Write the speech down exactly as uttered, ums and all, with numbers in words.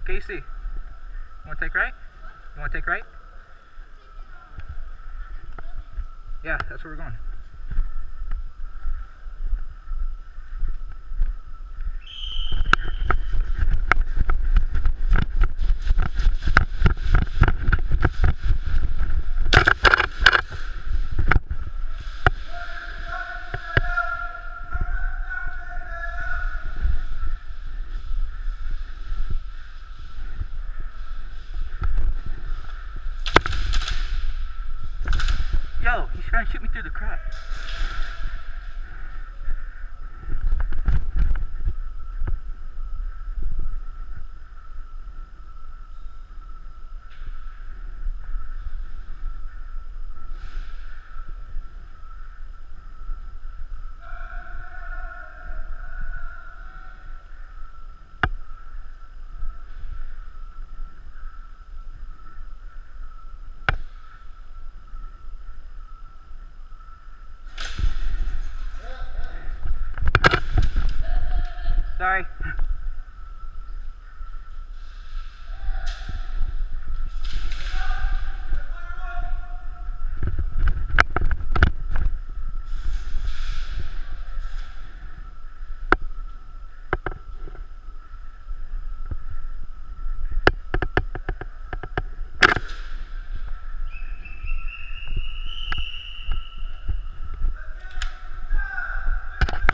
K C. You want to take right? You want to take right? Yeah, that's where we're going. Yo, he's trying to shoot me through the crap. Sorry.